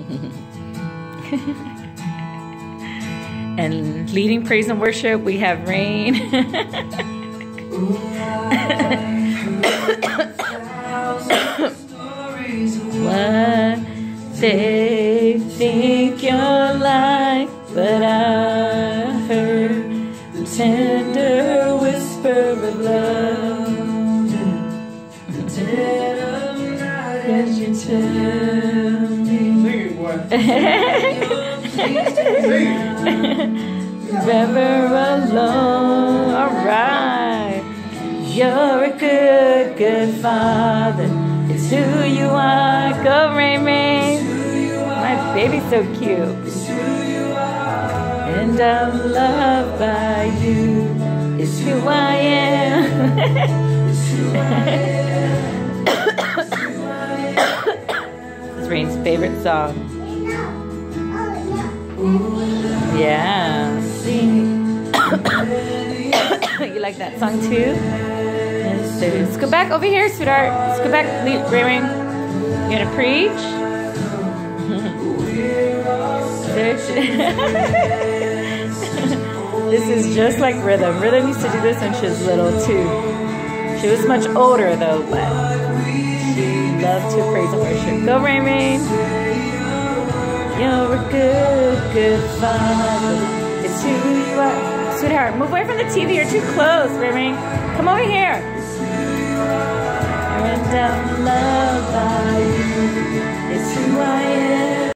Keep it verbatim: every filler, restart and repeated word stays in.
And leading praise and worship, we have Rain. What they think you're like, but I heard the tender whisper of love. Dead of night as you tell me. Never alone. Alright. You're a good, good father. It's who you are. Go, Rain Rain. My baby's so cute. And I'm loved by you. It's who I am. This is Rain's favorite song. Yeah. You like that song too? Let's, let's go back over here, sweetheart. Let's go back, Rain Rain. You gonna preach? This is just like Rhythm. Rhythm used to do this when she was little too. She was much older though, but she loved to praise and worship. Go, Rain Rain. You're a good, good father. It's who you are. Sweetheart, move away from the T V. You're too close, Rain Rain. Come over here. And I'm loved by you. It's who I am.